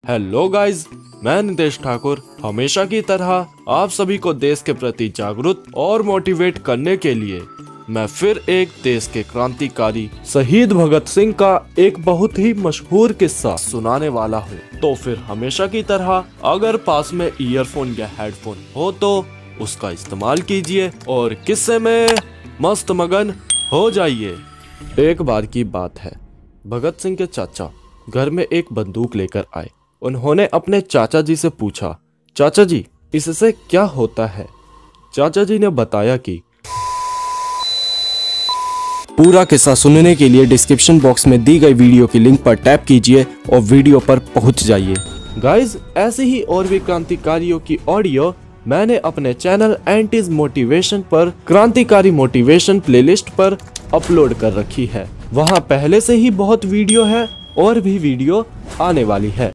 Hello guys, मैं नितेश ठाकुर हमेशा की तरह आप सभी को देश के प्रति जागरूक और मोटिवेट करने के लिए मैं फिर एक देश के क्रांतिकारी शहीद भगत सिंह का एक बहुत ही मशहूर किस्सा सुनाने वाला हूँ। तो फिर हमेशा की तरह अगर पास में ईयरफोन या हेडफोन हो तो उसका इस्तेमाल कीजिए और किस्से में मस्त मगन हो जाइए। एक बार की बात है, भगत सिंह के चाचा घर में एक बंदूक लेकर आए। उन्होंने अपने चाचा जी से पूछा, चाचा जी इससे क्या होता है? चाचा जी ने बताया कि पूरा किस्सा सुनने के लिए डिस्क्रिप्शन बॉक्स में दी गई वीडियो की लिंक पर टैप कीजिए और वीडियो पर पहुंच जाइए। गाइज, ऐसे ही और भी क्रांतिकारियों की ऑडियो मैंने अपने चैनल एंटीज मोटिवेशन पर क्रांतिकारी मोटिवेशन प्लेलिस्ट पर अपलोड कर रखी है। वहां पहले से ही बहुत वीडियो है और भी वीडियो आने वाली है।